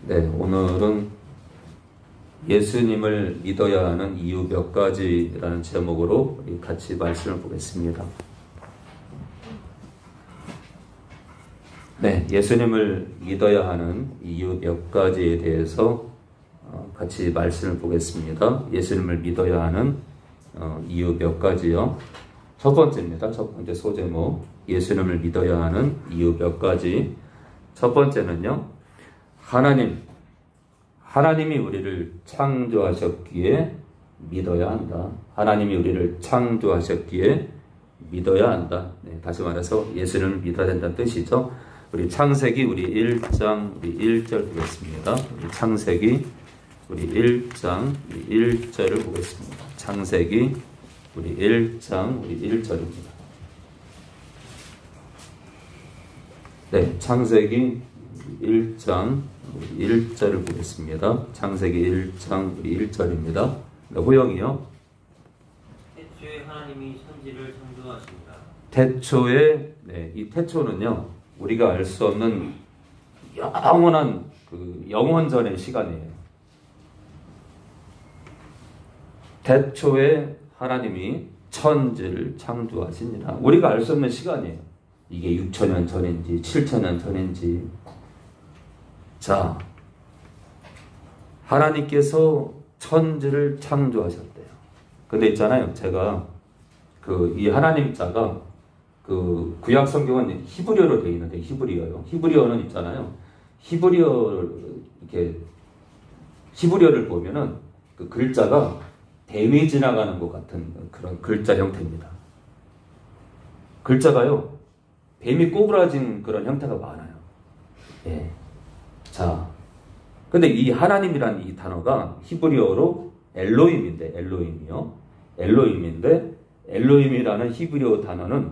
네, 오늘은 예수님을 믿어야 하는 이유 몇 가지라는 제목으로 같이 말씀을 보겠습니다. 네, 예수님을 믿어야 하는 이유 몇 가지에 대해서 같이 말씀을 보겠습니다. 예수님을 믿어야 하는 이유 몇 가지요. 첫 번째입니다. 첫 번째 소제목, 예수님을 믿어야 하는 이유 몇 가지. 첫 번째는요, 하나님이 우리를 창조하셨기에 믿어야 한다. 하나님이 우리를 창조하셨기에 믿어야 한다. 네, 다시 말해서 예수님을 믿어야 된다는 뜻이죠. 우리 창세기 우리 1장 우리 1절 보겠습니다. 우리 창세기 우리 1장 우리 1절을 보겠습니다. 창세기 우리 1장 우리 1절입니다. 네, 창세기 1장 1절을 보겠습니다. 창세기 1장 1절입니다. 네, 호영이요. 태초에 하나님이 천지를 창조하신다. 태초에, 네, 이 태초는요, 우리가 알 수 없는 영원한 영원전의 시간이에요. 태초에 하나님이 천지를 창조하시니라. 우리가 알 수 없는 시간이에요. 이게 6천년 전인지 7천년 전인지. 자, 하나님께서 천지를 창조하셨대요. 근데 있잖아요, 제가 이 하나님 자가 구약 성경은 히브리어로 되어 있는데, 히브리어요. 히브리어는 있잖아요. 히브리어를 보면은 그 글자가 뱀이 지나가는 것 같은 그런 글자 형태입니다. 글자가요, 뱀이 꼬부라진 그런 형태가 많아요. 예. 자, 근데 이 하나님이라는 이 단어가 히브리어로 엘로힘인데, 엘로힘이라는 히브리어 단어는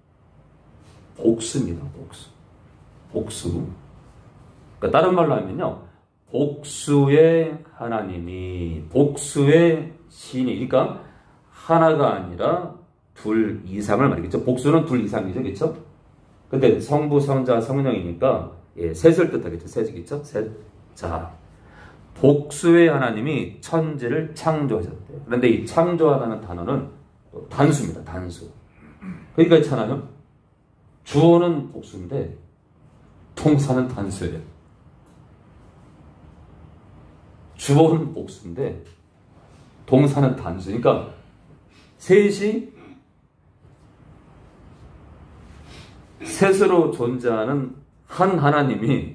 복수입니다. 복수. 그러니까 다른 말로 하면요, 복수의 하나님이, 복수의 신이, 그러니까 하나가 아니라 둘 이상을 말이겠죠. 복수는 둘 이상이죠, 그렇죠? 근데 성부, 성자, 성령이니까 셋을 뜻하겠죠. 셋이겠죠? 셋. 자, 복수의 하나님이 천지를 창조하셨대요. 그런데 이 창조하다는 단어는 단수입니다. 단수. 그러니까 있잖아요, 주어는 복수인데 동사는 단수예요. 주어는 복수인데 동사는 단수. 그러니까 셋으로 존재하는 한 하나님이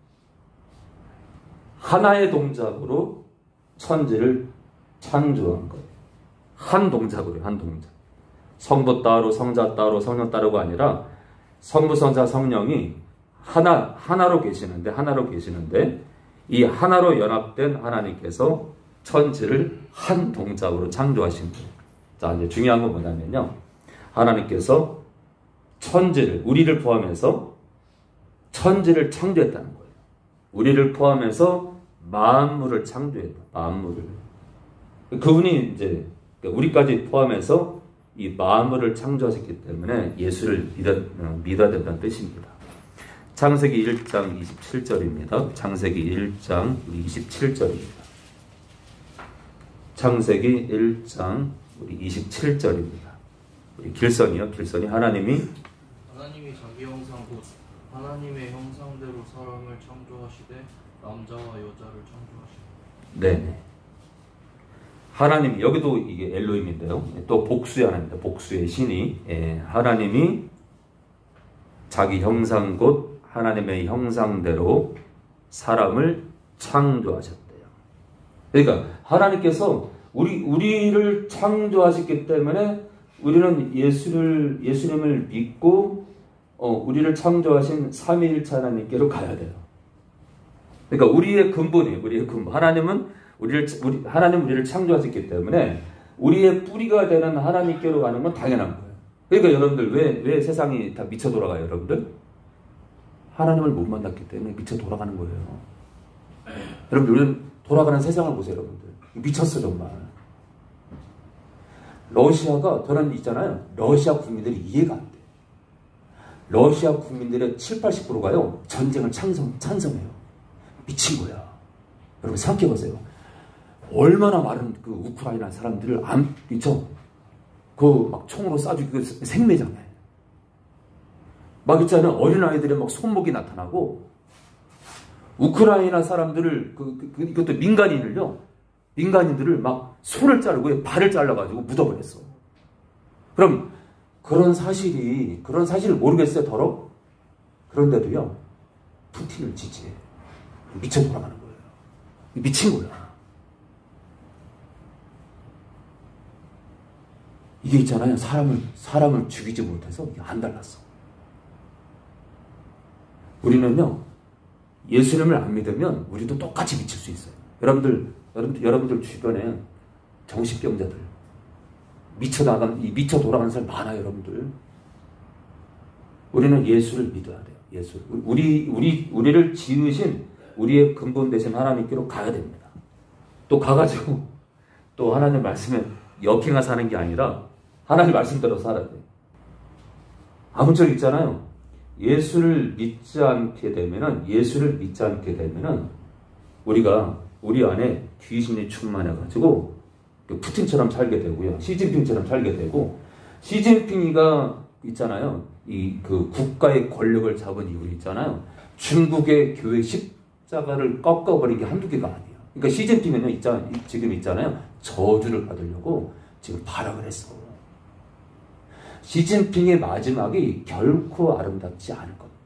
하나의 동작으로 천지를 창조한 거예요. 한 동작으로요, 한 동작. 성부 따로, 성자 따로, 성령 따로가 아니라 성부, 성자, 성령이 하나로 계시는데 이 하나로 연합된 하나님께서 천지를 한 동작으로 창조하신 거예요. 자, 이제 중요한 건 뭐냐면요, 하나님께서 우리를 포함해서 천지를 창조했다는 거예요. 우리를 포함해서 만물을 창조했다. 만물을. 그분이 이제 우리까지 포함해서 이 만물을 창조하셨기 때문에 예수를 믿어야 된다는 뜻입니다. 창세기 1장 27절입니다. 창세기 1장 27절입니다. 창세기 1장 27절입니다. 우리 길선이요. 길선이 하나님이 자기 형상 곧 하나님의 형상대로 사람을 창조하시되 남자와 여자를 창조하시되. 네. 하나님, 여기도 이게 엘로힘인데요. 또 복수의 하나님입니다. 복수의 신이. 하나님이 자기 형상 곧 하나님의 형상대로 사람을 창조하셨대요. 그러니까 하나님께서 우리를 창조하셨기 때문에 우리는 예수님을 믿고 우리를 창조하신 삼위일체 하나님께로 가야 돼요. 그러니까 우리의 근본이에요. 우리의 근본. 하나님은 우리를 창조하셨기 때문에 우리의 뿌리가 되는 하나님께로 가는 건 당연한 거예요. 그러니까 여러분들 왜 세상이 다 미쳐 돌아가요, 여러분들? 하나님을 못 만났기 때문에 미쳐 돌아가는 거예요. 여러분, 요즘 돌아가는 세상을 보세요, 여러분들. 미쳤어, 정말. 러시아가, 저는 있잖아요, 러시아 국민들이 이해가 안 돼. 러시아 국민들의 70~80%가요, 전쟁을 찬성해요. 미친 거야. 여러분 생각해 보세요. 얼마나 많은 그 우크라이나 사람들을 안 미쳐. 그 막 총으로 쏴주고 생매장에. 막 있잖아요. 어린아이들의 막 손목이 나타나고 우크라이나 사람들을 이것도 민간인들을 막 손을 자르고 발을 잘라가지고 묻어버렸어. 그럼 그런 사실을 모르겠어요, 더러? 그런데도요, 푸틴을 지지해. 미쳐 돌아가는 거예요. 미친 거야. 이게 있잖아요. 사람을 죽이지 못해서 이게 안 달랐어. 우리는요, 예수님을 안 믿으면 우리도 똑같이 미칠 수 있어요. 여러분들 주변에 정신병자들, 미쳐 돌아가는 사람 많아요, 여러분들. 우리는 예수를 믿어야 돼요. 예수. 우리를 지으신 우리의 근본 되신 하나님께로 가야 됩니다. 또 가가지고 또 하나님 말씀에 역행하 사는 게 아니라 하나님 말씀대로 살아야 돼요. 아무쪼록 있잖아요. 예수를 믿지 않게 되면은 우리 안에 귀신이 충만해가지고 푸틴처럼 살게 되고요. 시진핑처럼 살게 되고, 시진핑이가 있잖아요. 그 국가의 권력을 잡은 이후로 있잖아요. 중국의 교회 십자가를 꺾어버린 게 한두 개가 아니에요. 그러니까 시진핑은요, 지금 있잖아요. 저주를 받으려고 지금 발악을 했어. 시진핑의 마지막이 결코 아름답지 않을 겁니다.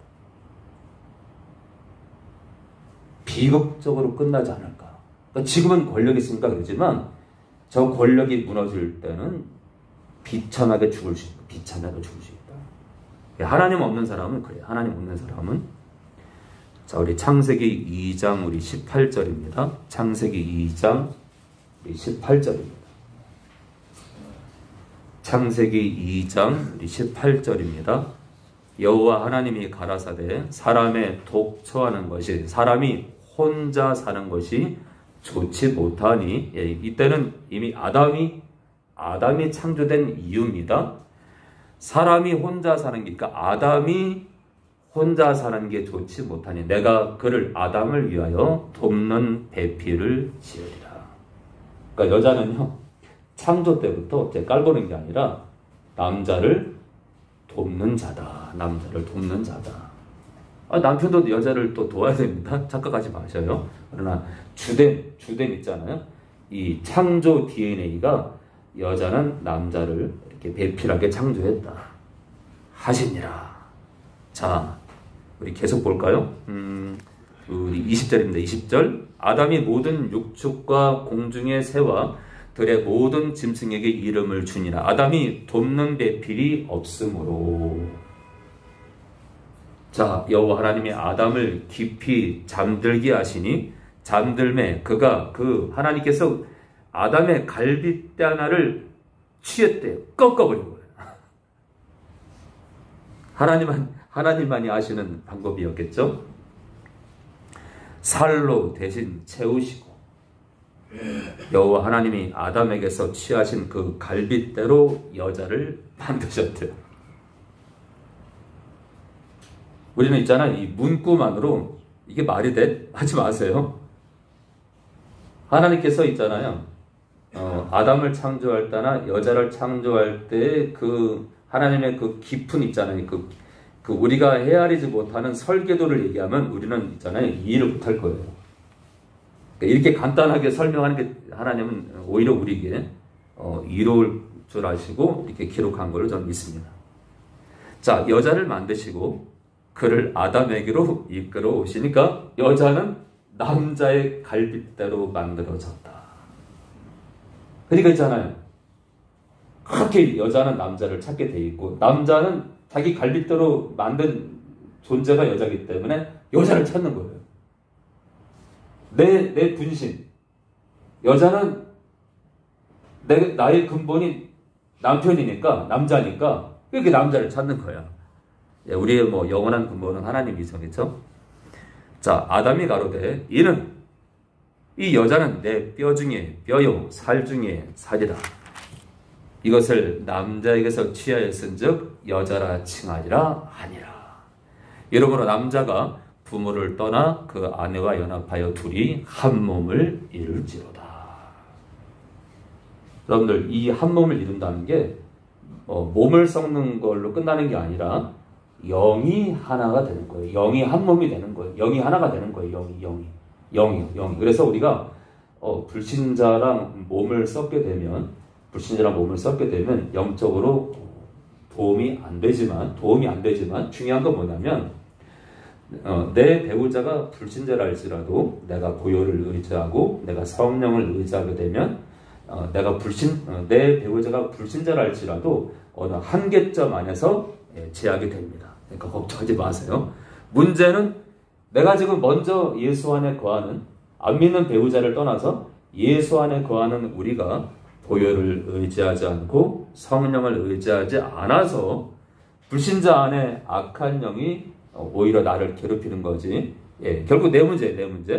비극적으로 끝나지 않을까. 그러니까 지금은 권력이 있으니까 그러지만 저 권력이 무너질 때는 비참하게 죽을 수 있다. 하나님 없는 사람은 그래요. 하나님 없는 사람은. 자, 우리 창세기 2장 우리 18절입니다. 창세기 2장 우리 18절입니다. 창세기 2장 우리 18절입니다. 여호와 하나님이 가라사대 사람의 독처하는 것이, 사람이 혼자 사는 것이 좋지 못하니, 이때는 이미 아담이 창조된 이유입니다. 사람이 혼자 사는 게, 그러니까 아담이 혼자 사는 게 좋지 못하니 내가 그를 아담을 위하여 돕는 배필을 지으리라. 그러니까 여자는요, 창조 때부터 깔보는 게 아니라 남자를 돕는 자다. 남편도 여자를 또 도와야 됩니다. 착각하지 마셔요. 그러나 주된 있잖아요. 이 창조 DNA가 여자는 남자를 이렇게 배필하게 창조했다 하시니라. 자, 우리 계속 볼까요? 우리 20절입니다. 20절. 아담이 모든 육축과 공중의 새와 들의 모든 짐승에게 이름을 주니라. 아담이 돕는 배필이 없으므로. 자, 여호와 하나님이 아담을 깊이 잠들게 하시니 잠들매 그가 하나님께서 아담의 갈빗대 하나를 취했대요. 꺾어버린 거예요. 하나님만이 아시는 방법이었겠죠. 살로 대신 채우시고 여호와 하나님이 아담에게서 취하신 그 갈빗대로 여자를 만드셨대요. 우리는 있잖아, 이 문구만으로 이게 말이 돼? 하지 마세요. 하나님께서 있잖아요, 아담을 창조할 때나 여자를 창조할 때 하나님의 깊은 있잖아요, 우리가 헤아리지 못하는 설계도를 얘기하면 우리는 있잖아요, 이해를 못할 거예요. 이렇게 간단하게 설명하는 게 하나님은 오히려 우리에게 이로울 줄 아시고 이렇게 기록한 걸로 저는 믿습니다. 자, 여자를 만드시고 그를 아담에게로 이끌어 오시니까 여자는 남자의 갈빗대로 만들어졌다. 그러니까 있잖아요, 그렇게 여자는 남자를 찾게 돼 있고 남자는 자기 갈빗대로 만든 존재가 여자이기 때문에 여자를 찾는 거예요. 내 분신. 여자는 나의 근본이 남편이니까, 남자니까, 이렇게 남자를 찾는 거야. 우리의 영원한 근본은 하나님이죠. 그렇죠? 자, 아담이 가로되, 이 여자는 내 뼈 중에 뼈요, 살 중에 살이라. 이것을 남자에게서 취하였은즉 여자라 칭하리라 하니라. 이러므로 남자가 부모를 떠나 그 아내와 연합하여 둘이 한 몸을 이룰지로다. 여러분들, 이 한 몸을 이룬다는 게 몸을 썩는 걸로 끝나는 게 아니라 영이 하나가 되는 거예요. 영이 한 몸이 되는 거예요. 영이 하나가 되는 거예요. 영이. 그래서 우리가 불신자랑 몸을 썩게 되면 영적으로 도움이 안 되지만 중요한 건 뭐냐면 내 배우자가 불신자라 할지라도 내가 보혈을 의지하고 내가 성령을 의지하게 되면 내 배우자가 불신자라 할지라도 어느 한계점 안에서 제하게 됩니다. 그러니까 걱정하지 마세요. 문제는 내가 지금 먼저 예수 안에 거하는, 안 믿는 배우자를 떠나서 예수 안에 거하는 우리가 보혈을 의지하지 않고 성령을 의지하지 않아서 불신자 안에 악한 영이 오히려 나를 괴롭히는 거지. 결국 내 문제.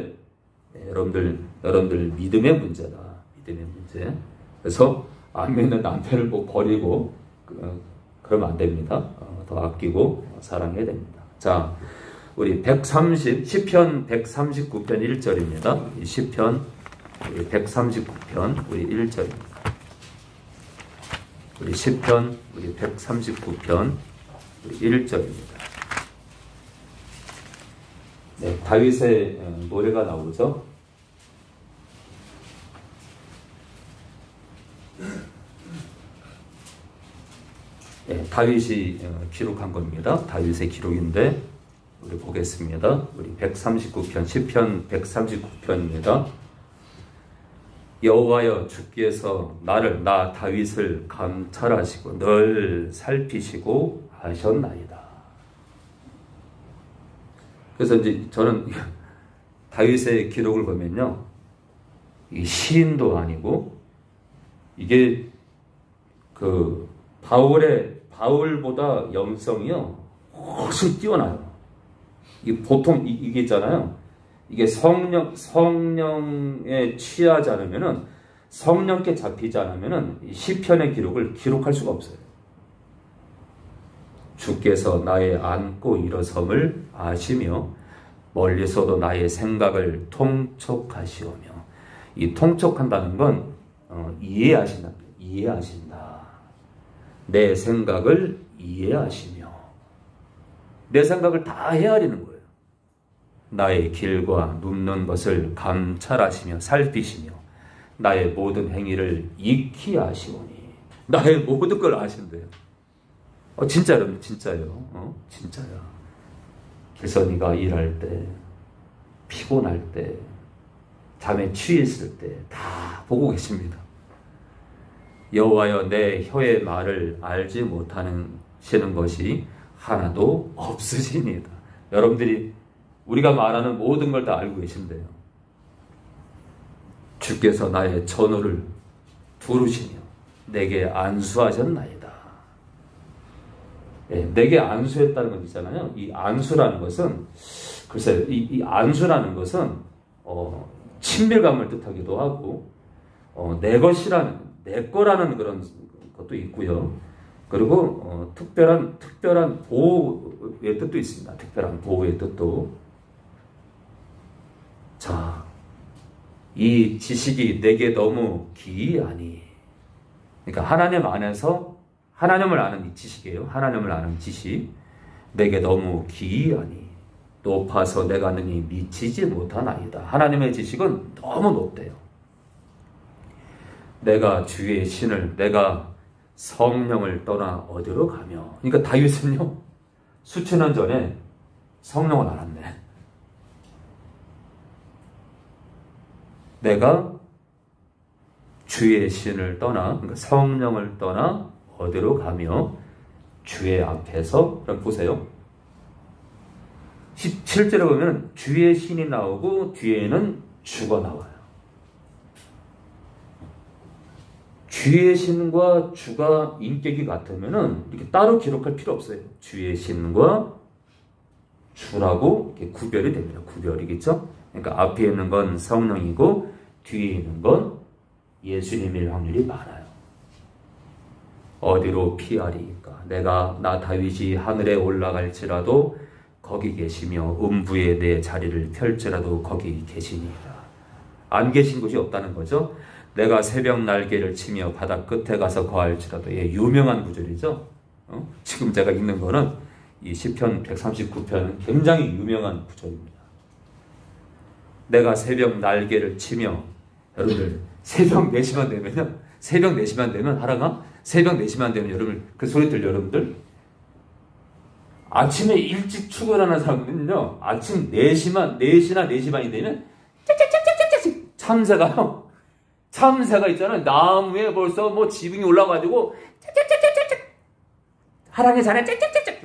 여러분들 믿음의 문제다. 믿음의 문제. 그래서 안 믿는 남편을 버리고 그러면 안 됩니다. 더 아끼고 사랑해야 됩니다. 자, 우리 시편 139편 1절입니다. 이 시편 139편 우리 1절입니다. 우리 시편 139편 우리 1절입니다. 네, 다윗의 노래가 나오죠. 네, 다윗이 기록한 겁니다. 다윗의 기록인데 우리 보겠습니다. 우리 139편 시편 139편입니다. 여호와여, 주께서 나 다윗을 감찰하시고 늘 살피시고 하셨나이다. 그래서 이제 저는 다윗의 기록을 보면요, 이 시인도 아니고 이게 바울보다 영성이요 훨씬 뛰어나요. 보통 이게 있잖아요. 이게 성령에 취하지 않으면은, 성령께 잡히지 않으면은 이 시편의 기록을 기록할 수가 없어요. 주께서 나의 앉고 일어섬을 아시며 멀리서도 나의 생각을 통촉하시오며. 이 통촉한다는 건 이해하신다. 내 생각을 이해하시며 내 생각을 다 헤아리는 거예요. 나의 길과 눕는 것을 감찰하시며 살피시며 나의 모든 행위를 익히 아시오니. 나의 모든 걸 아신대요. 진짜요. 진짜야. 길선이가 일할 때, 피곤할 때, 잠에 취했을 때 다 보고 계십니다. 여호와여, 내 혀의 말을 알지 못하시는 것이 하나도 없으시니이다. 여러분들이 우리가 말하는 모든 걸 다 알고 계신데요. 주께서 나의 전호를 두루시며 내게 안수하셨나이다. 내게 안수했다는 건 있잖아요. 이 안수라는 것은, 글쎄요, 이 안수라는 것은 친밀감을 뜻하기도 하고 내 거라는 그런 것도 있고요. 그리고 특별한 보호의 뜻도 있습니다. 특별한 보호의 뜻도. 자, 이 지식이 내게 너무 기이하니. 그러니까 하나님 안에서 하나님을 아는 이 지식이에요. 하나님을 아는 지식. 내게 너무 기이하니 높아서 내가 능히 미치지 못하나이다. 하나님의 지식은 너무 높대요. 내가 주의 신을, 내가 성령을 떠나 어디로 가며. 그러니까 다윗은요, 수천 년 전에 성령을 알았네. 내가 주의 신을 떠나, 그러니까 성령을 떠나 어디로 가며 주의 앞에서. 그럼 보세요. 17절에 보면 주의 신이 나오고 뒤에는 주가 나와요. 주의 신과 주가 인격이 같으면은 이렇게 따로 기록할 필요 없어요. 주의 신과 주라고 이렇게 구별이 됩니다. 구별이겠죠? 그러니까 앞에 있는 건 성령이고 뒤에 있는 건 예수님일 확률이 많아요. 어디로 피하리까? 나 다윗이 하늘에 올라갈지라도 거기 계시며 음부에 내 자리를 펼지라도 거기 계시니이다. 안 계신 곳이 없다는 거죠. 내가 새벽 날개를 치며 바다 끝에 가서 거할지라도. 예, 유명한 구절이죠. 지금 제가 읽는 거는 이 시편 139편은 굉장히 유명한 구절입니다. 내가 새벽 날개를 치며, 여러분들 새벽 4시만 되면요, 새벽 4시만 되면 하라가 새벽 4시만 되면 여러분 그 소리 들려? 여러분들 아침에 일찍 출근하는 사람들은요, 아침 4시나 4시 반이 되면 참새가요, 참새가 있잖아요, 나무에 벌써 뭐 지붕이 올라가지고 하랑이 자네 짹짹짹짹.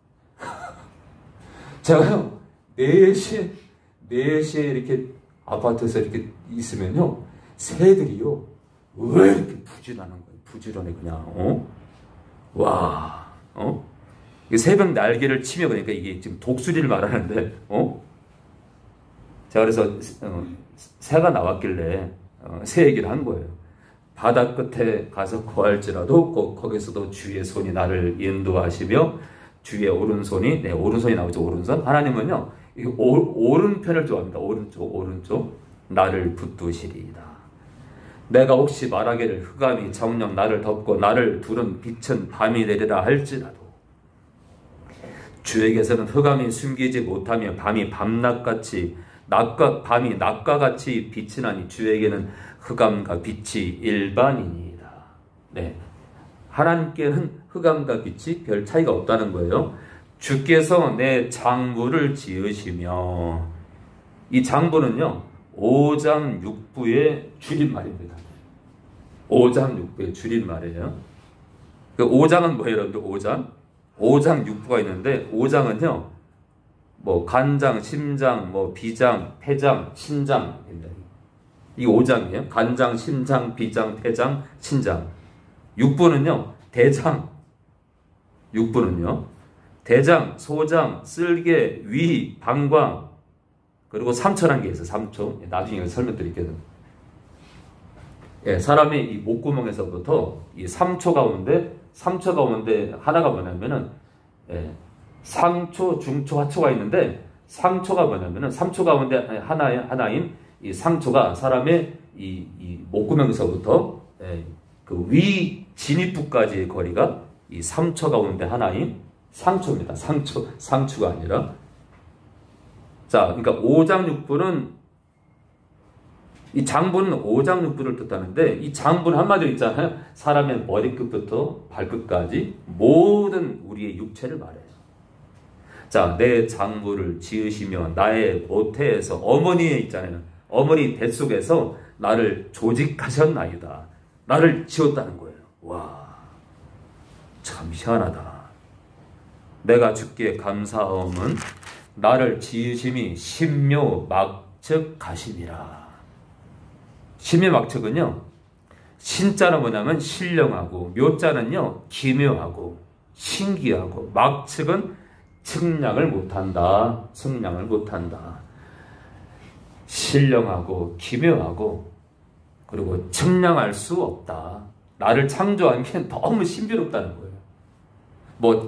제가요 4시에 이렇게 아파트에서 이렇게 있으면요, 새들이요 왜 이렇게 부지런한 거예요. 부지런해 그냥. 와, 새벽 날개를 치며, 그러니까 이게 지금 독수리를 말하는데, 제가 그래서 새가 나왔길래 새 얘기를 한 거예요. 바다 끝에 가서 거할지라도 꼭 거기서도 주의 손이 나를 인도하시며, 주의 오른손이, 네, 오른손이 나오죠. 오른손. 하나님은요, 오른편을 좋아합니다. 오른쪽 나를 붙드시리이다. 내가 혹시 말하기를 흑암이 정녕 나를 덮고 나를 두른 빛은 밤이 되리라 할지라도, 주에게서는 흑암이 숨기지 못하며 밤이 밤낮같이 밤이 낮과 같이 빛이 나니 주에게는 흑암과 빛이 일반이니이다. 네, 하나님께는 흑암과 빛이 별 차이가 없다는 거예요. 주께서 내 장부를 지으시며, 이 장부는요 5장 6부의 줄임말입니다. 5장 6부의 줄임말이에요. 그 5장은 뭐예요, 여러분들? 5장 6부가 있는데, 5장은요 뭐 간장, 심장, 뭐 비장, 폐장, 신장입니다. 이 5장이에요. 간장, 심장, 비장, 폐장, 신장. 6부는요 대장. 6부는요 대장, 소장, 쓸개, 위, 방광, 그리고 삼초라는 게 있어요. 삼초. 나중에 설명드릴게요. 예, 사람의 이 목구멍에서부터 이 삼초 가운데 하나가 뭐냐면은, 예, 상초, 중초, 하초가 있는데, 상초가 뭐냐면은, 삼초 가운데 하나인 이 상초가 사람의 이 목구멍에서부터, 예, 그 위 진입부까지의 거리가 이 삼초 가운데 하나인 상초입니다. 상추가 아니라. 자, 그러니까 5장 6부는, 이 장부는 5장 6부를 뜻하는데, 이 장부는 한마디로 있잖아요. 사람의 머리끝부터 발끝까지 모든 우리의 육체를 말해요. 자, 내 장부를 지으시며 나의 모태에서, 어머니에 있잖아요. 어머니 뱃속에서 나를 조직하셨나이다. 나를 지었다는 거예요. 와, 참 희한하다. 내가 주께 감사함은 나를 지으심이 신묘 막측 가심이라. 신묘 막측은요, 신자는 뭐냐면 신령하고, 묘자는요 기묘하고 신기하고, 막측은 측량을 못한다. 신령하고 기묘하고, 그리고 측량할 수 없다. 나를 창조한 게 너무 신비롭다는 거예요. 뭐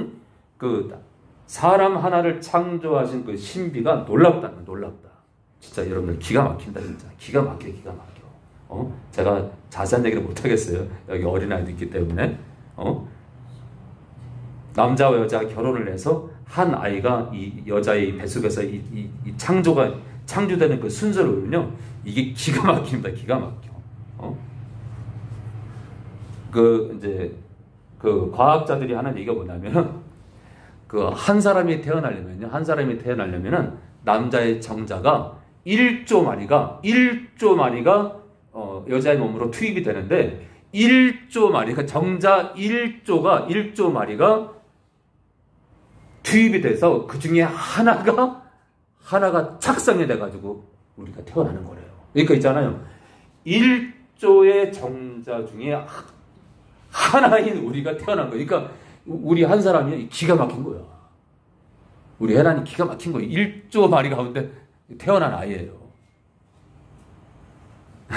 사람 하나를 창조하신 그 신비가 놀랍다. 진짜 여러분들 기가 막힌다. 진짜 기가 막혀. 제가 자세한 얘기를 못 하겠어요. 여기 어린아이도 있기 때문에. 남자와 여자가 결혼을 해서 한 아이가 이 여자의 뱃속에서 이 창조되는 그 순서를 보면요, 이게 기가 막힙니다. 기가 막혀. 그 과학자들이 하는 얘기가 뭐냐면, 그 한 사람이 태어나려면은 남자의 정자가 1조 마리가 여자의 몸으로 투입이 되는데, 1조 마리가, 정자 1조 마리가 투입이 돼서 그 중에 하나가 착상이 돼가지고 우리가 태어나는 거래요. 그러니까 있잖아요, 1조의 정자 중에 하나인 우리가 태어난 거예요. 그러니까 우리 한 사람이 기가 막힌 거야. 우리 혜란이 기가 막힌 거예요. 1조 마리 가운데 태어난 아이예요.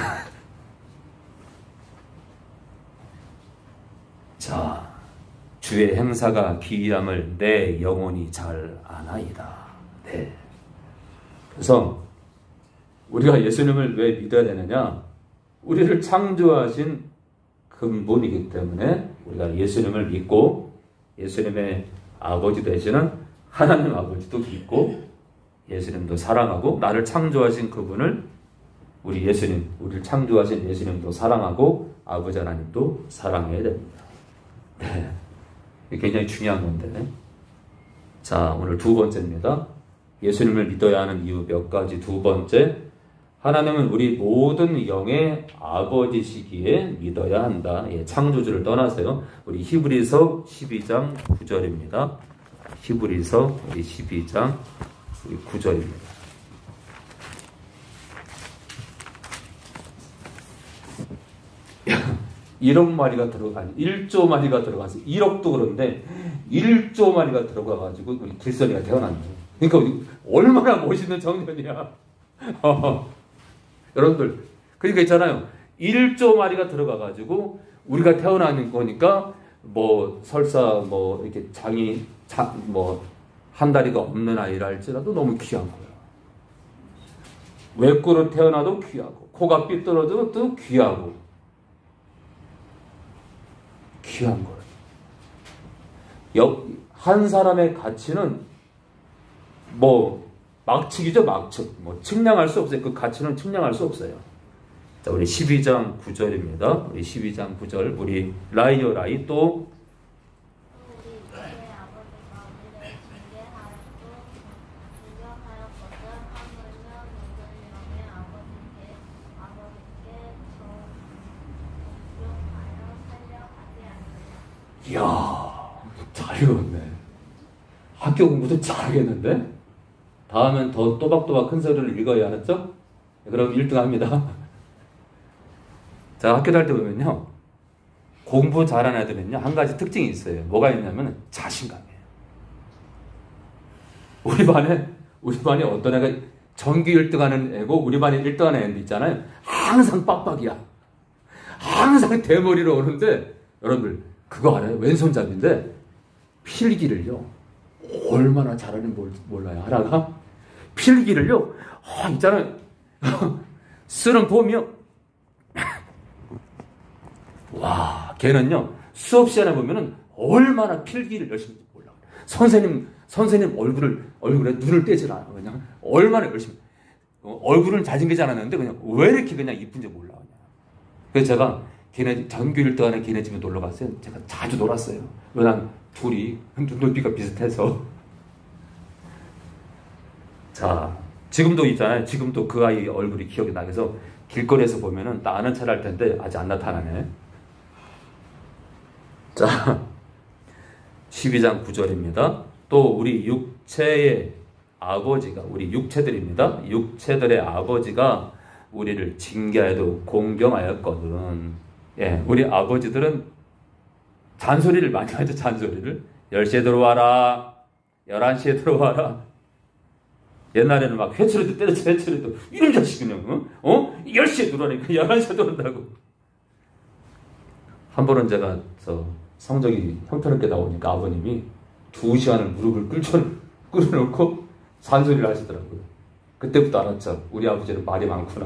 자, 주의 행사가 기이함을 내 영혼이 잘 아나이다. 네. 그래서 우리가 예수님을 왜 믿어야 되느냐? 우리를 창조하신 근본이기 때문에 우리가 예수님을 믿고 예수님의 아버지 되시는 하나님 아버지도 믿고 예수님도 사랑하고 나를 창조하신 그분을 우리 예수님, 우리를 창조하신 예수님도 사랑하고 아버지 하나님도 사랑해야 됩니다. 네. 굉장히 중요한 건데. 자, 오늘 두 번째입니다. 예수님을 믿어야 하는 이유 몇 가지. 두 번째, 하나님은 우리 모든 영의 아버지시기에 믿어야 한다. 예, 창조주를 떠나서요. 우리 히브리서 12장 9절입니다. 히브리서 12장 9절입니다. 일억 마리가 들어가니 1조 마리가 들어가서 1억도 그런데 1조 마리가 들어가가지고 우리 길선이가 태어났네요. 그러니까 얼마나 멋있는 청년이야. 여러분들 그러니까 있잖아요. 1조 마리가 들어가가지고 우리가 태어나는 거니까 뭐 설사 뭐 이렇게 장이 뭐 한 다리가 없는 아이라 할지라도 너무 귀한 거야. 외꾸로 태어나도 귀하고 코가 삐뚤어져도 또 귀하고 귀한 거예요. 한 사람의 가치는 뭐 막측이죠, 막측. 뭐 측량할 수 없어요. 그 가치는 측량할 수 없어요. 자, 우리 12장 9절입니다. 우리 12장 9절 우리 라이요 라이 또 이야, 잘 읽었네. 학교 공부도 잘하겠는데? 다음엔 더 또박또박 큰 소리를 읽어야 알았죠? 그럼 1등 합니다. 자, 학교 다닐 때 보면요. 공부 잘하는 애들은요, 한 가지 특징이 있어요. 뭐가 있냐면 자신감이에요. 우리 반에 어떤 애가 전교 1등 하는 애고, 우리 반에 1등 하는 애들 있잖아요. 항상 빡빡이야. 항상 대머리로 오는데, 여러분들, 그거 알아요? 왼손잡이인데 필기를요 얼마나 잘하는지 몰라요. 하나가 필기를요 있잖아요. 쓰는 봄이요. 와, 걔는요 수업 시간에 보면은 얼마나 필기를 열심히 몰라. 선생님 얼굴에 눈을 떼질 않아. 그냥 얼마나 열심히 얼굴은 잘생기지 않았는데 그냥 왜 이렇게 그냥 이쁜지 몰라. 그냥. 그래서 제가 걔네 전교 1등 하는 걔네 집에 놀러 갔어요. 제가 자주 놀았어요. 왜냐면 둘이 눈높이가 비슷해서. 자, 지금도 있잖아요. 지금도 그 아이 얼굴이 기억이 나서 길거리에서 보면은 나 아는 척 할 텐데 아직 안 나타나네. 자, 12장 9절입니다. 또 우리 육체의 아버지가 우리 육체들입니다. 육체들의 아버지가 우리를 징계해도 공경하였거든. 예, 우리 아버지들은 잔소리를 많이 하죠. 잔소리를 10시에 들어와라 11시에 들어와라. 옛날에는 막 회초리도 때려쳐. 회초리도 이런 자식 그냥 10시에 들어오니까 11시에 들어온다고. 한 번은 제가 성적이 형편없게 나오니까 아버님이 2시간을 무릎을 꿇어놓고 잔소리를 하시더라고요. 그때부터 알았죠. 우리 아버지는 말이 많구나.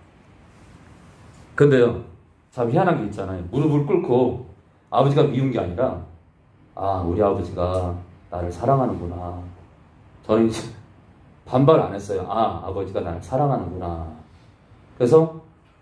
근데요, 참 희한한 게 있잖아요. 무릎을 꿇고 아버지가 미운 게 아니라 우리 아버지가 나를 사랑하는구나. 저는 이제 반발 안 했어요. 아버지가 나를 사랑하는구나. 그래서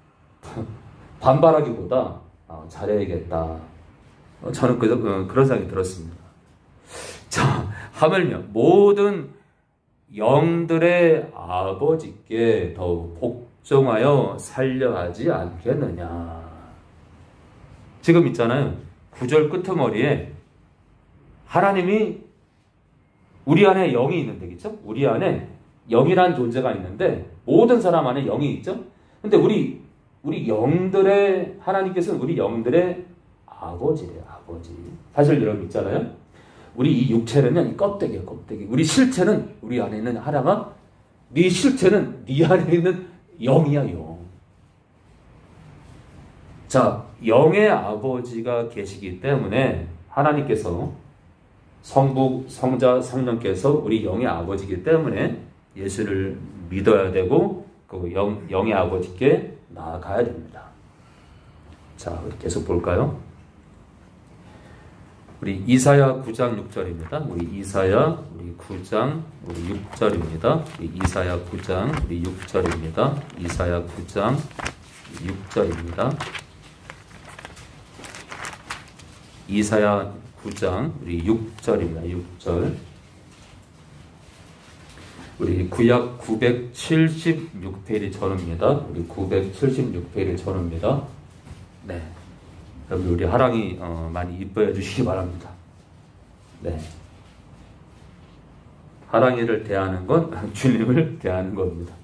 반발하기보다 잘해야겠다. 저는 그런 생각이 들었습니다. 자, 하물며 모든 영들의 아버지께 더욱 복종하여 살려 하지 않겠느냐. 지금 있잖아요. 9절 끄트머리에 하나님이 우리 안에 영이 있는데, 그렇죠? 우리 안에 영이란 존재가 있는데 모든 사람 안에 영이 있죠? 근데 우리 영들의 하나님께서는 우리 영들의 아버지래요. 아버지. 사실 여러분 있잖아요. 우리 이 육체는 이 껍데기예요. 껍데기. 우리 실체는 우리 안에 있는 하나가 네 실체는 네 안에 있는 영이야. 영. 자, 영의 아버지가 계시기 때문에 하나님께서 성부, 성자, 성령께서 우리 영의 아버지이기 때문에 예수를 믿어야 되고 그 영의 아버지께 나아가야 됩니다. 자, 계속 볼까요? 우리 이사야 9장 6절입니다. 우리 이사야 9장 6절입니다. 이사야 9장 6절입니다. 이사야 9장 6절입니다. 이사야 9장 6절입니다. 6절. 우리 구약 976페이지 전후입니다. 우리 976페이지 전후입니다. 네. 여러분 우리 하랑이 많이 이뻐해 주시기 바랍니다. 네. 하랑이를 대하는 건 주님을 대하는 겁니다.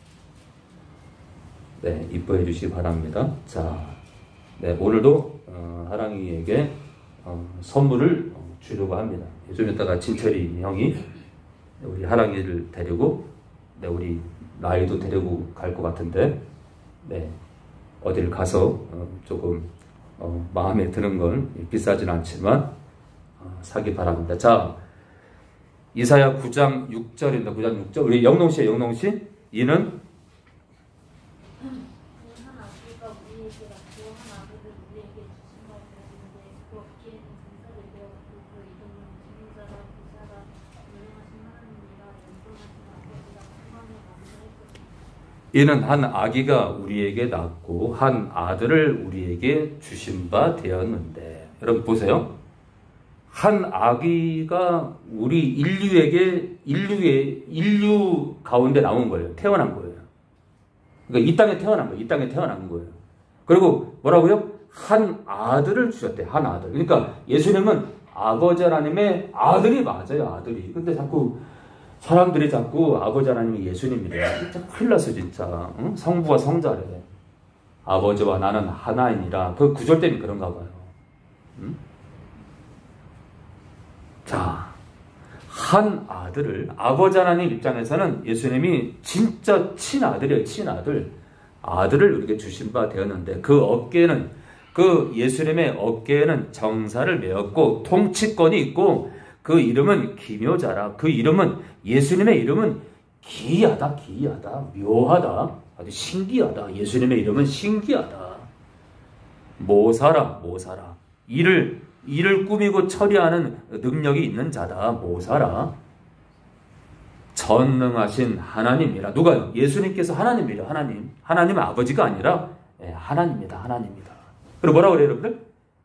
네, 이뻐해 주시기 바랍니다. 자, 네, 오늘도 하랑이에게 선물을 주려고 합니다. 좀 이따가 진철이 형이 우리 하랑이를 데리고 네, 우리 나이도 데리고 갈 것 같은데 네, 어딜 가서 조금 마음에 드는 건 비싸진 않지만 사기 바랍니다. 자, 이사야 9장 6절입니다. 9장 6절. 우리 영농씨, 영농씨. 이는 이는 한 아기가 우리에게 낳고 한 아들을 우리에게 주신 바 되었는데. 여러분 보세요. 한 아기가 우리 인류 가운데 나온 거예요. 태어난 거예요. 그러니까 이 땅에 태어난 거예요. 이 땅에 태어난 거예요. 그리고 뭐라고요? 한 아들을 주셨대. 한 아들. 그러니까 예수님은 아버지 하나님의 아들이 맞아요. 아들이. 근데 자꾸 사람들이 자꾸 아버지 하나님이 예수님이래. 진짜 큰일 났어 진짜. 응? 성부와 성자래. 아버지와 나는 하나이니라. 그 구절 때문에 그런가 봐요. 응? 자, 한 아들을 아버지 하나님 입장에서는 예수님이 진짜 친아들이에요. 친아들. 아들을 우리에게 주신 바 되었는데 그 예수님의 어깨에는 정사를 메었고 통치권이 있고 그 이름은 기묘자라. 그 이름은 예수님의 이름은 기이하다. 묘하다. 아주 신기하다. 예수님의 이름은 신기하다. 모사라. 일을 꾸미고 처리하는 능력이 있는 자다. 모사라. 전능하신 하나님이라. 누가요? 예수님께서 하나님이라. 하나님은 아버지가 아니라 하나님이다. 그리고 뭐라고 그래요, 여러분들?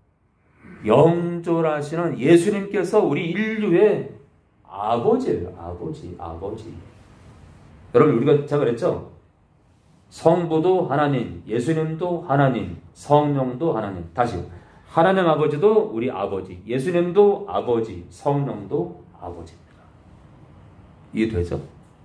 영존하시는 예수님께서 우리 인류의 아버지예요. 아버지. 여러분 우리가 제가 그랬죠? 성부도 하나님, 예수님도 하나님, 성령도 하나님. 다시 하나님 아버지도 우리 아버지, 예수님도 아버지, 성령도 아버지입니다. 이해되죠?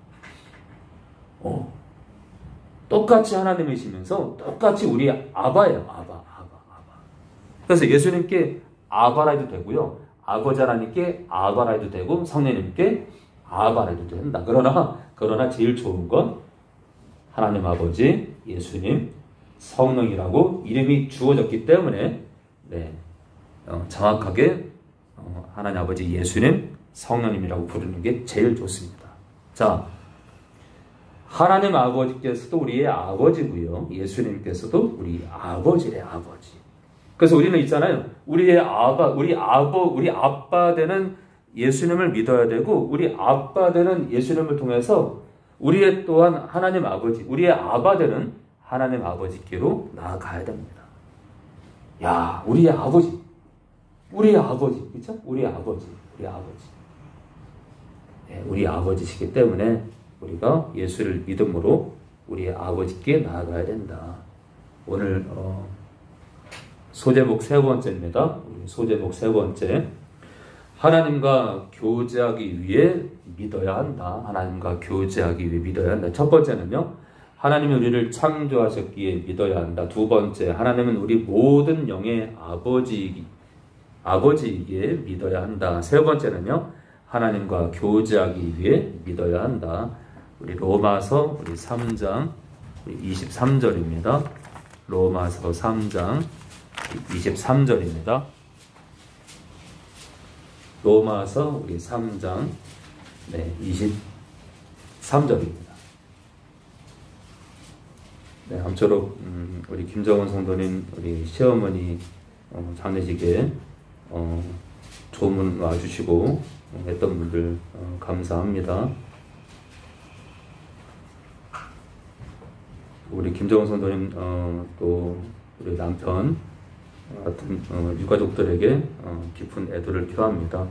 똑같이 하나님이시면서 똑같이 우리 아바예요. 아바. 그래서 예수님께 아바라 해도 되고요. 아버지 하나님께 아바라 해도 되고 성령님께 아바라 해도 된다. 그러나 제일 좋은 건 하나님 아버지, 예수님, 성령이라고 이름이 주어졌기 때문에 정확하게 하나님 아버지, 예수님, 성령님이라고 부르는 게 제일 좋습니다. 자, 하나님 아버지께서도 우리의 아버지고요. 예수님께서도 우리 아버지래, 아버지. 그래서 우리는 있잖아요. 우리 아빠 되는 예수님을 믿어야 되고, 우리 아빠 되는 예수님을 통해서 우리의 또한 하나님 아버지, 우리의 아바 되는 하나님 아버지께로 나아가야 됩니다. 야, 우리의 아버지. 그렇죠? 우리 아버지. 우리 아버지시기 때문에 우리가 예수를 믿음으로 우리의 아버지께 나아가야 된다. 오늘 소제목 세 번째입니다. 소제목 세 번째. 하나님과 교제하기 위해 믿어야 한다. 첫 번째는요. 하나님이 우리를 창조하셨기에 믿어야 한다. 두 번째, 하나님은 우리 모든 영의 아버지이기에 믿어야 한다. 세 번째는요. 하나님과 교제하기 위해 믿어야 한다. 우리 로마서 3장 23절입니다. 로마서 3장 23절입니다. 로마서 우리 3장 23절입니다. 네, 아무쪼록 우리 김정은 성도님, 우리 시어머니 장례식에 조문 와주시고 했던 분들 감사합니다. 우리 김정은 성도님 또 우리 남편 같은 유가족들에게 깊은 애도를 표합니다.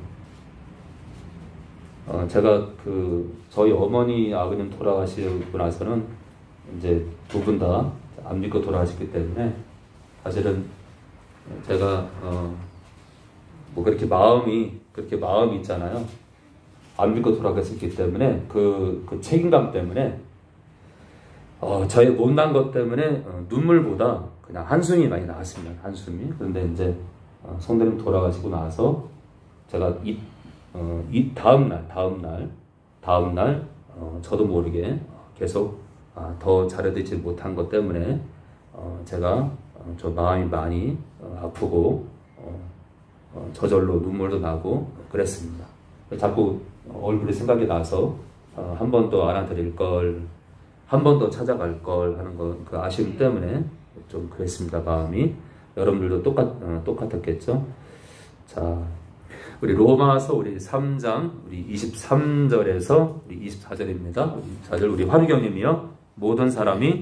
제가 저희 어머니 아버님 돌아가시고 나서는 이제 두 분 다 안 믿고 돌아가셨기 때문에 사실은 제가 뭐 그렇게 마음이 있잖아요. 안 믿고 돌아가셨기 때문에 그 책임감 때문에 저의 못난 것 때문에 눈물보다 그냥 한숨이 많이 나왔습니다. 한숨이. 그런데 이제 성도님 돌아가시고 나서 제가 이 다음 날 저도 모르게 계속 더 잘해드리지 못한 것 때문에 제가 저 마음이 많이 아프고 저절로 눈물도 나고 그랬습니다. 자꾸 얼굴이 생각이 나서 한 번 더 안아드릴 걸, 한 번 더 찾아갈 걸 하는 그 아쉬움 때문에 좀 그랬습니다. 마음이. 여러분들도 똑같았겠죠. 자, 우리 로마서 우리 3장 우리 23절에서 우리 24절입니다. 24절 우리 환우경님이요. 모든 사람이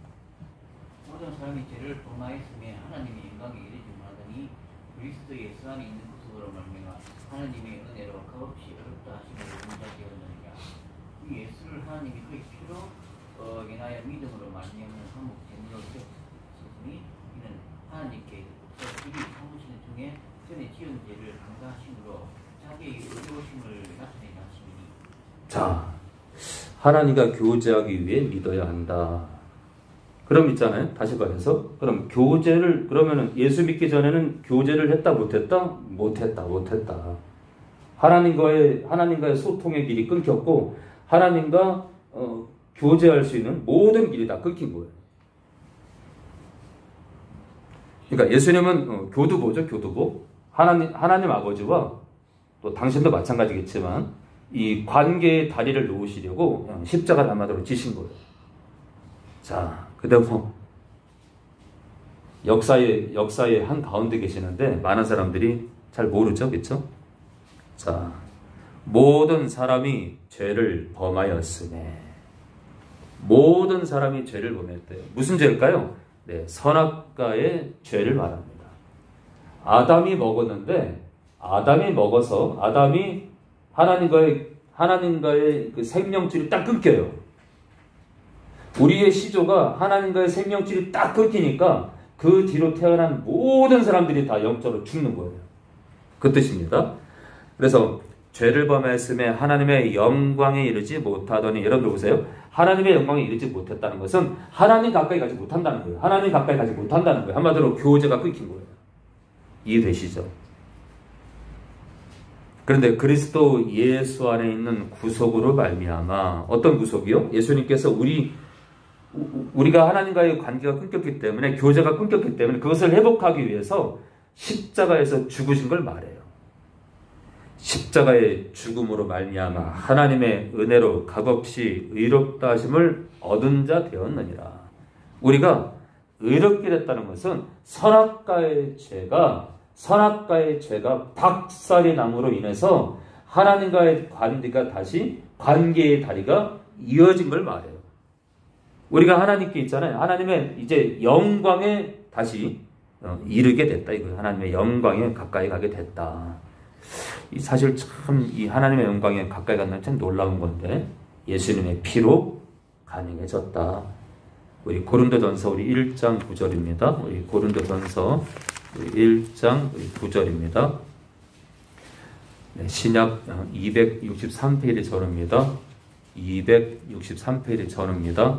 죄를 범하였음에 하나님의 영광에 이르지 못하더니 그리스도 예수 안에 있는 구속으로 말미암아 하나님의 은혜로 값없이 어렵다 하심으로 동작되어 얻느니라. 이 예수를 하나님이 그의 피로 인하여 믿음으로 말미암는 한몫 제물로 세우셨으니 이는 하나님께 그들이 사무치는 중에 전에 지은 죄를 감사하심으로 자기의 의로우심을 나타내는 하심이니. 자, 하나님과 교제하기 위해 믿어야 한다. 그럼 있잖아요. 다시 말해서 그럼 교제를 그러면은 예수 믿기 전에는 교제를 했다 못했다? 못했다. 하나님과의 소통의 길이 끊겼고 하나님과 교제할 수 있는 모든 길이 다 끊긴 거예요. 그러니까 예수님은 교두보죠, 교두보. 하나님 아버지와 또 당신도 마찬가지겠지만 이 관계의 다리를 놓으시려고 십자가 나마다로 지신 거예요. 자, 그다음 역사의 한 가운데 계시는데 많은 사람들이 잘 모르죠, 그렇죠? 자, 모든 사람이 죄를 범하였으네. 모든 사람이 죄를 범했대요. 무슨 죄일까요? 네, 선악과의 죄를 말합니다. 아담이 먹었는데 아담이 먹어서 하나님과의 그 생명줄이 딱 끊겨요. 우리의 시조가 하나님과의 생명줄이 딱 끊기니까 그 뒤로 태어난 모든 사람들이 다 영적으로 죽는 거예요. 그 뜻입니다. 그래서 죄를 범했음에 하나님의 영광에 이르지 못하더니, 여러분들 보세요. 하나님의 영광에 이르지 못했다는 것은 하나님 가까이 가지 못한다는 거예요. 하나님 가까이 가지 못한다는 거예요. 한마디로 교제가 끊긴 거예요. 이해되시죠? 그런데 그리스도 예수 안에 있는 구속으로 말미암아, 어떤 구속이요? 예수님께서 우리가 하나님과의 관계가 끊겼기 때문에, 교제가 끊겼기 때문에 그것을 회복하기 위해서 십자가에서 죽으신 걸 말해요. 십자가의 죽음으로 말미암아 하나님의 은혜로 값없이 의롭다 하심을 얻은 자 되었느니라. 우리가 의롭게 됐다는 것은 선악과의 죄가 박살이 남으로 인해서 하나님과의 관계가 다시, 관계의 다리가 이어진 걸 말해요. 우리가 하나님께 있잖아요. 하나님의 이제 영광에 다시 이르게 됐다. 이거 하나님의 영광에 가까이 가게 됐다. 사실 참 이 하나님의 영광에 가까이 간다는 참 놀라운 건데, 예수님의 피로 가능해졌다. 우리 고린도전서 우리 1장 9절입니다. 우리 고린도전서 우리 1장 9절입니다. 네, 신약 263페이지 전후입니다. 263페이지 전후입니다.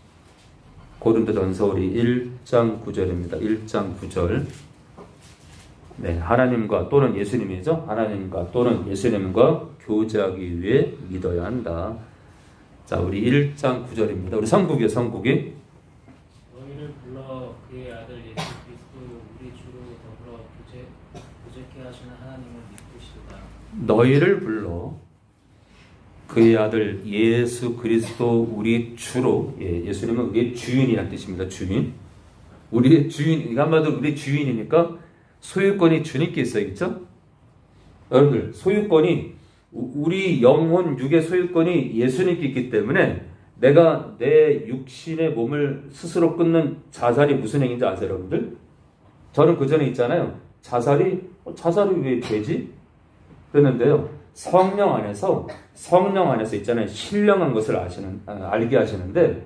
고린도전서 우리 1장 9절입니다. 1장 9절. 네, 하나님과 또는 예수님이죠. 하나님과 또는 예수님과 교제하기 위해 믿어야 한다. 자, 우리 1장 9절입니다. 우리 성국이요, 성국이. 너희를 불러 그의 아들 예수 그리스도 우리 주로 더불어 교제케 하시는 하나님을 믿으시도다. 너희를 불러 그의 아들 예수 그리스도 우리 주로, 예수님은 우리의 주인이라는 뜻입니다. 주인. 우리의 주인, 한마디로 우리의 주인이니까 소유권이 주님께 있어요. 그렇죠? 여러분들, 소유권이, 우리 영혼, 육의 소유권이 예수님께 있기 때문에 내가 내 육신의 몸을 스스로 끊는 자살이 무슨 행위인지 아세요, 여러분들? 저는 그 전에 있잖아요. 자살이 왜 되지? 그랬는데요. 성령 안에서 있잖아요. 신령한 것을 알게 하시는데,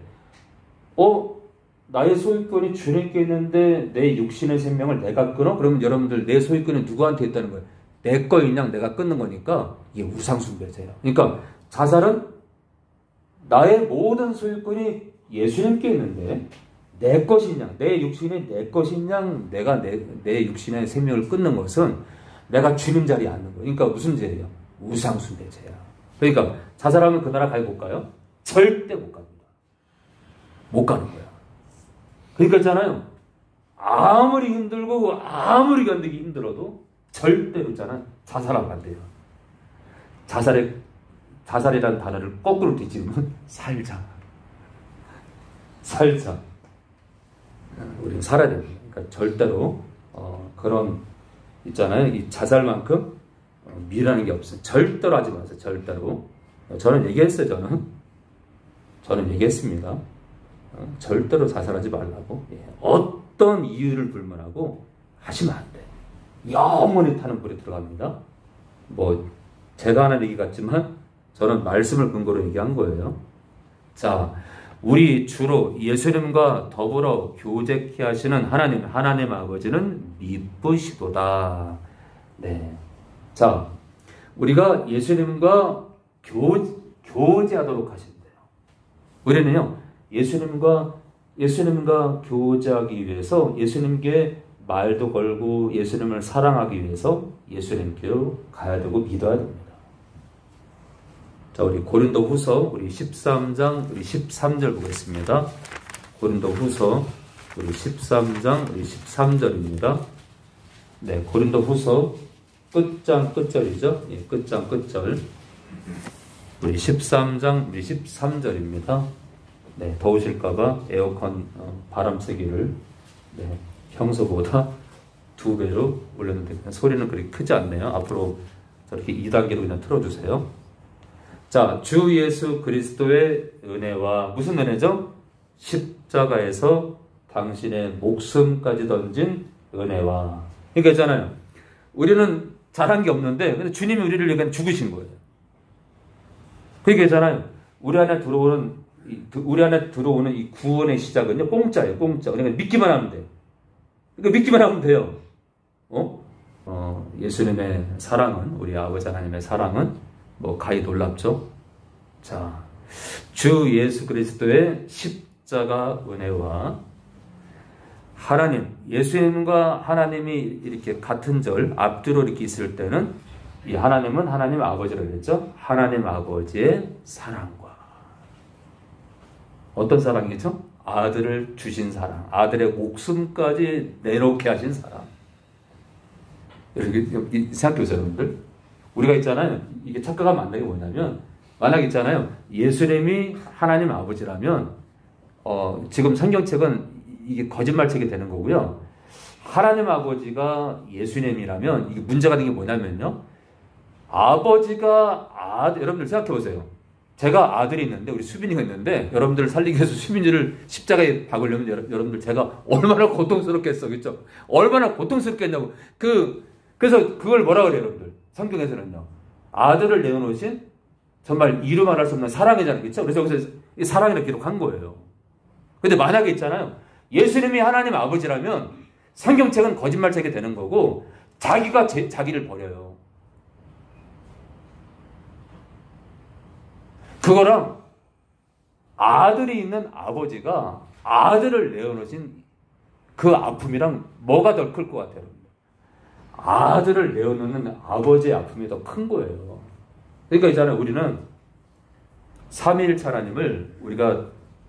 나의 소유권이 주님께 있는데 내 육신의 생명을 내가 끊어? 그러면 여러분들, 내 소유권이 누구한테 있다는 거예요? 내 거인 양 내가 끊는 거니까 이게 우상숭배세요. 그러니까 자살은 나의 모든 소유권이 예수님께 있는데 내 것인 양, 내 육신이 내 것인 양 내가 내 육신의 생명을 끊는 것은 내가 주님 자리에 앉는 거예요. 그러니까 무슨 죄예요? 우상숭배죄야. 그러니까 자살하면 그 나라 못 가요? 절대 못 갑니다. 못 가는 거야. 그러니까 있잖아요. 아무리 힘들고 아무리 견디기 힘들어도 절대로 있잖아. 자살하면 안 돼요. 자살이라는 단어를 거꾸로 뒤집으면 살자. 우리는 살아야 됩니다. 그러니까 절대로 그런 있잖아요. 이 자살만큼 미라는 게 없어요. 절대로 하지 마세요. 절대로. 저는 얘기했어요. 저는 얘기했습니다. 절대로 자살하지 말라고. 어떤 이유를 불문하고 하시면 안 돼. 영원히 타는 불에 들어갑니다. 제가 하는 얘기 같지만 저는 말씀을 근거로 얘기한 거예요. 자, 우리 주로 예수님과 더불어 교제케 하시는 하나님 아버지는 미쁘시도다. 네. 자, 우리가 예수님과 교제하도록 하신대요. 우리는요, 예수님과 교제하기 위해서 예수님께 말도 걸고 예수님을 사랑하기 위해서 예수님께로 가야 되고 믿어야 됩니다. 자, 우리 고린도후서 우리 13장 우리 13절 보겠습니다. 고린도후서 우리 13장 우리 13절입니다. 네, 고린도후서 끝장 끝절이죠. 예, 끝장 끝절. 우리 13장 우리 13절입니다. 네, 더우실까봐 에어컨 바람 세기를 평소보다 2배로 올렸는데 소리는 그렇게 크지 않네요. 앞으로 저렇게 2단계로 그냥 틀어주세요. 자, 주 예수 그리스도의 은혜와 무슨 은혜죠? 십자가에서 당신의 목숨까지 던진 은혜와. 그러니까 있잖아요. 우리는 잘한 게 없는데 근데 주님이 우리를 위해 죽으신 거예요. 그러니까 있잖아요. 우리 안에 들어오는 이 구원의 시작은요, 공짜예요, 공짜. 그러니까 믿기만 하면 돼요. 그러니까 믿기만 하면 돼요. 예수님의 사랑은, 우리 아버지 하나님의 사랑은 가히 놀랍죠. 자, 주 예수 그리스도의 십자가 은혜와 예수님과 하나님이 이렇게 같은 절 앞뒤로 이렇게 있을 때는 이 하나님은 하나님 아버지라고 했죠. 하나님 아버지의 사랑과 어떤 사랑이죠? 아들을 주신 사랑, 아들의 목숨까지 내놓게 하신 사랑. 이렇게 생각해보세요, 여러분들. 우리가 있잖아요. 이게 착각하면 안 되는 게 뭐냐면, 만약 있잖아요. 예수님이 하나님 아버지라면, 지금 성경책은 이게 거짓말책이 되는 거고요. 하나님 아버지가 예수님이라면, 이게 문제가 되는 게 뭐냐면요. 여러분들 생각해보세요. 제가 아들이 있는데, 우리 수빈이가 있는데, 여러분들을 살리기 위해서 수빈이를 십자가에 박으려면, 여러분들 제가 얼마나 고통스럽겠어, 그죠? 얼마나 고통스럽겠냐고. 그래서 그걸 뭐라 그래요, 여러분들? 성경에서는요. 아들을 내어놓으신 정말 이루 말할 수 없는 사랑이잖아요, 그죠? 그래서 여기서 이 사랑이라고 기록한 거예요. 근데 만약에 있잖아요. 예수님이 하나님 아버지라면, 성경책은 거짓말책이 되는 거고, 자기가 자기를 버려요. 그거랑 아들이 있는 아버지가 아들을 내어놓으신 그 아픔이랑 뭐가 더 클 것 같아요? 아들을 내어놓는 아버지의 아픔이 더 큰 거예요. 그러니까 있잖아요. 우리는 삼위일체 하나님을 우리가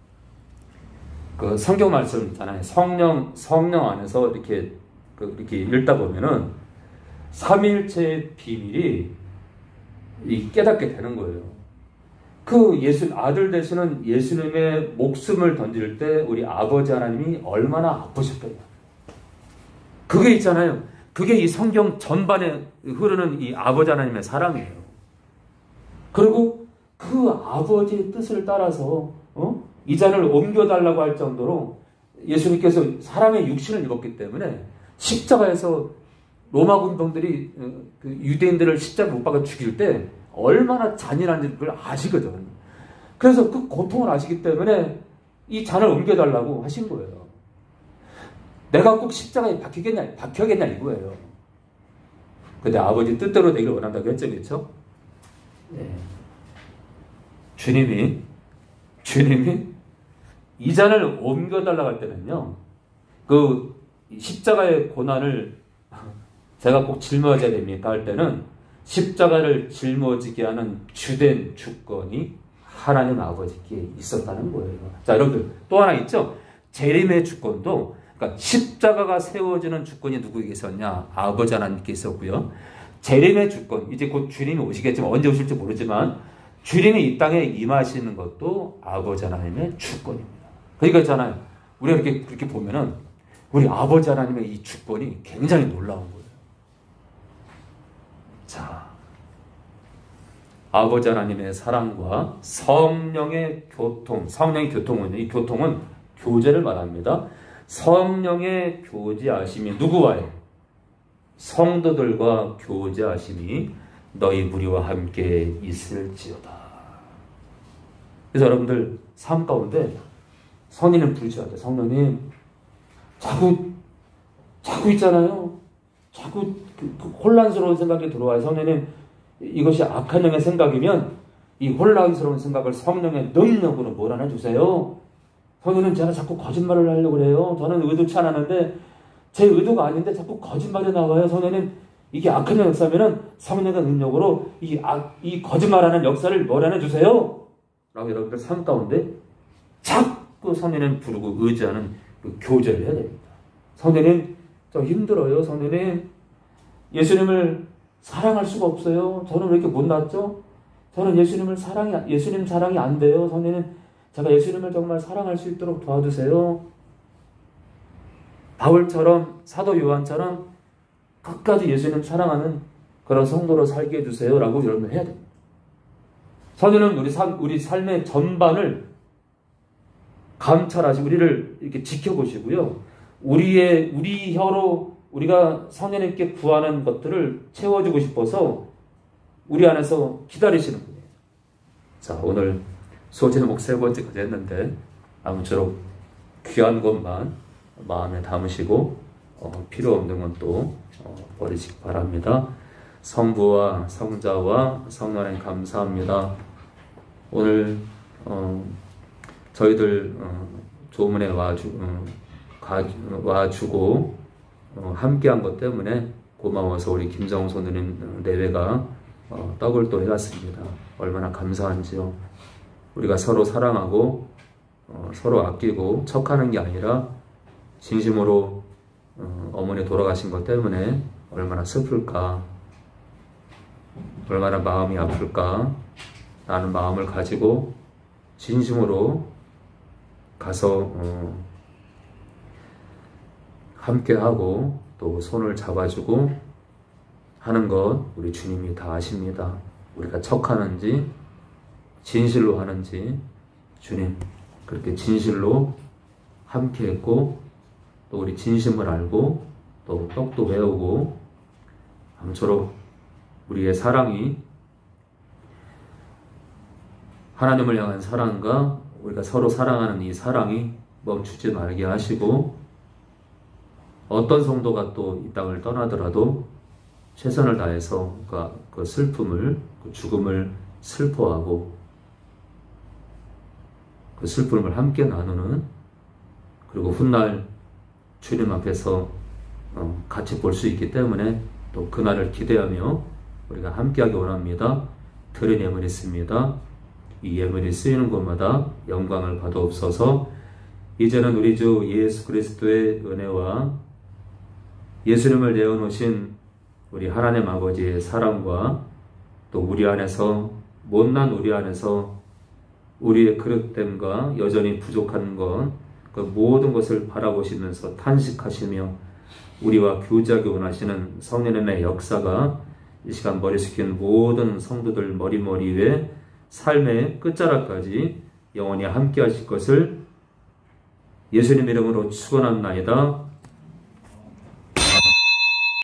그 성경 말씀 있잖아요. 성령 안에서 이렇게 읽다 보면은 삼위일체의 비밀이 깨닫게 되는 거예요. 그 아들 되시는 예수님의 목숨을 던질 때 우리 아버지 하나님이 얼마나 아프셨겠냐. 그게 있잖아요. 그게 이 성경 전반에 흐르는 이 아버지 하나님의 사랑이에요. 그리고 그 아버지의 뜻을 따라서 이 잔을 옮겨달라고 할 정도로 예수님께서 사람의 육신을 입었기 때문에 십자가에서 로마 군병들이 그 유대인들을 십자가 못 박아 죽일 때 얼마나 잔인한지 그걸 아시거든. 그래서 그 고통을 아시기 때문에 이 잔을 옮겨달라고 하신 거예요. 내가 꼭 십자가에 박혀야겠냐 이거예요. 근데 아버지 뜻대로 되기를 원한다고 했죠, 그렇죠? 네. 주님이 이 잔을 옮겨달라고 할 때는요, 그 십자가의 고난을 제가 꼭 짊어져야 됩니까 할 때는 십자가를 짊어지게 하는 주된 주권이 하나님 아버지께 있었다는 거예요. 자, 여러분들 또 하나 있죠? 재림의 주권도, 그러니까 십자가가 세워지는 주권이 누구에게 있었냐? 아버지 하나님께 있었고요. 재림의 주권, 이제 곧 주님이 오시겠지만 언제 오실지 모르지만 주님이 이 땅에 임하시는 것도 아버지 하나님의 주권입니다. 그러니까 있잖아요. 우리가 그렇게 보면은 우리 아버지 하나님의 이 주권이 굉장히 놀라운 거예요. 자, 아버지 하나님의 사랑과 성령의 교통, 성령의 교통은, 이 교통은 교제를 말합니다. 성령의 교제하심이 누구와요? 성도들과 교제하심이 너희 무리와 함께 있을지어다. 그래서 여러분들 삶 가운데 성령님 부르셔야 돼. 성령님 자꾸 있잖아요. 자꾸 그 혼란스러운 생각이 들어와요. 성령님, 이것이 악한 영의 생각이면 이 혼란스러운 생각을 성령의 능력으로 몰아내 주세요. 성령님, 제가 자꾸 거짓말을 하려고 그래요. 저는 의도치 않았는데 제 의도가 아닌데 자꾸 거짓말이 나와요. 성령님, 이게 악한 영 역사면은 성령의 능력으로 이 거짓말하는 역사를 몰아내 주세요. 라고 여러분들 삶 가운데 자꾸 성령님 부르고 의지하는 그 교제를 해야 됩니다. 성령님, 저 힘들어요. 성령님, 예수님을 사랑할 수가 없어요. 저는 왜 이렇게 못났죠? 저는 예수님 사랑이 안 돼요. 성령님, 제가 예수님을 정말 사랑할 수 있도록 도와주세요. 바울처럼, 사도 요한처럼 끝까지 예수님 사랑하는 그런 성도로 살게 해주세요. 라고 여러분 해야 됩니다. 성령은 우리 삶의 전반을 감찰하시고 우리를 이렇게 지켜보시고요. 우리 혀로 우리가 성령님께 구하는 것들을 채워주고 싶어서 우리 안에서 기다리시는 분이에요. 자, 오늘 소진 목 3번째까지 했는데 아무쪼록 귀한 것만 마음에 담으시고 필요 없는 건 또 버리시기 바랍니다. 성부와 성자와 성령님 감사합니다. 오늘 저희들 조문에 와주고 함께한 것 때문에 고마워서 우리 김정우 선생님 내외가 떡을 또 해왔습니다. 얼마나 감사한지요. 우리가 서로 사랑하고 서로 아끼고 척하는 게 아니라 진심으로 어머니 돌아가신 것 때문에 얼마나 슬플까, 얼마나 마음이 아플까 라는 마음을 가지고 진심으로 가서 함께하고 또 손을 잡아주고 하는 것 우리 주님이 다 아십니다. 우리가 척하는지 진실로 하는지 주님 그렇게 진실로 함께했고 또 우리 진심을 알고 또 떡도 배우고 아무쪼록 우리의 사랑이 하나님을 향한 사랑과 우리가 서로 사랑하는 이 사랑이 멈추지 말게 하시고 어떤 성도가 또 이 땅을 떠나더라도 최선을 다해서 그 슬픔을, 그 죽음을 슬퍼하고 그 슬픔을 함께 나누는 그리고 훗날 주님 앞에서 같이 볼 수 있기 때문에 또 그날을 기대하며 우리가 함께하기 원합니다. 드린 예물이 있습니다. 이 예물이 쓰이는 곳마다 영광을 받아옵소서. 이제는 우리 주 예수 그리스도의 은혜와 예수님을 내어놓으신 우리 하나님 아버지의 사랑과 또 우리 안에서 못난 우리 안에서 우리의 그릇됨과 여전히 부족한 것, 그 모든 것을 바라보시면서 탄식하시며 우리와 교제하기 원하시는 성령의 역사가 이 시간 머리 숙인 모든 성도들 머리 위에 삶의 끝자락까지 영원히 함께 하실 것을 예수님 이름으로 축원합나이다.